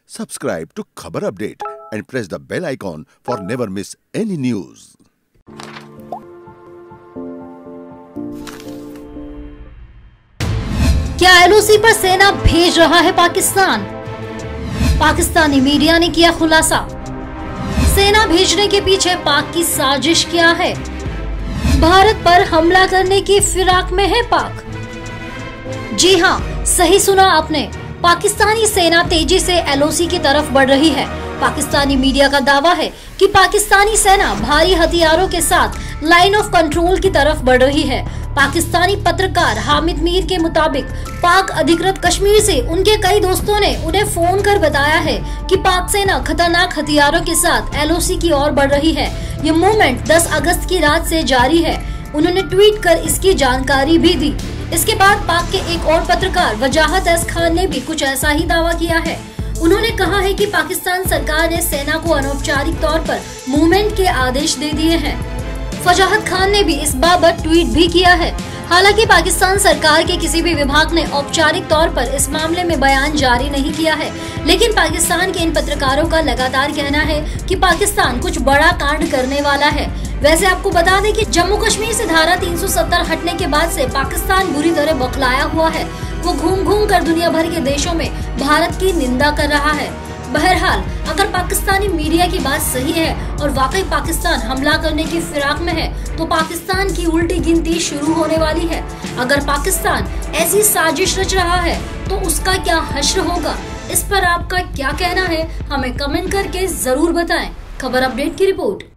Subscribe to Khabar Update and press the bell icon for never miss any news. क्या LOC पर सेना भेज रहा है पाकिस्तान? पाकिस्तानी मीडिया ने किया खुलासा। सेना भेजने के पीछे पाक की साजिश क्या है? भारत पर हमला करने की फिराक में है पाक? जी हाँ, सही सुना आपने। पाकिस्तानी सेना तेजी से एलओसी की तरफ बढ़ रही है। पाकिस्तानी मीडिया का दावा है कि पाकिस्तानी सेना भारी हथियारों के साथ लाइन ऑफ कंट्रोल की तरफ बढ़ रही है। पाकिस्तानी पत्रकार हामिद मीर के मुताबिक पाक अधिकृत कश्मीर से उनके कई दोस्तों ने उन्हें फोन कर बताया है कि पाक सेना खतरनाक हथियारों के साथ एलओसी की ओर बढ़ रही है। ये मूवमेंट 10 अगस्त की रात से जारी है। उन्होंने ट्वीट कर इसकी जानकारी भी दी। इसके बाद पाक के एक और पत्रकार वजाहत एस खान ने भी कुछ ऐसा ही दावा किया है। उन्होंने कहा है कि पाकिस्तान सरकार ने सेना को अनौपचारिक तौर पर मूवमेंट के आदेश दे दिए हैं। वजाहत खान ने भी इस बाबत ट्वीट भी किया है। हालांकि पाकिस्तान सरकार के किसी भी विभाग ने औपचारिक तौर पर इस मामले में बयान जारी नहीं किया है, लेकिन पाकिस्तान के इन पत्रकारों का लगातार कहना है कि पाकिस्तान कुछ बड़ा कांड करने वाला है। वैसे आपको बता दें कि जम्मू कश्मीर से धारा 370 हटने के बाद से पाकिस्तान बुरी तरह बौखलाया हुआ है। वो घूम घूम कर दुनिया भर के देशों में भारत की निंदा कर रहा है। बहरहाल, अगर पाकिस्तानी मीडिया की बात सही है और वाकई पाकिस्तान हमला करने की फिराक में है, तो पाकिस्तान की उल्टी गिनती शुरू होने वाली है। अगर पाकिस्तान ऐसी साजिश रच रहा है तो उसका क्या हश्र होगा? इस पर आपका क्या कहना है? हमें कमेंट करके जरूर बताएं। खबर अपडेट की रिपोर्ट।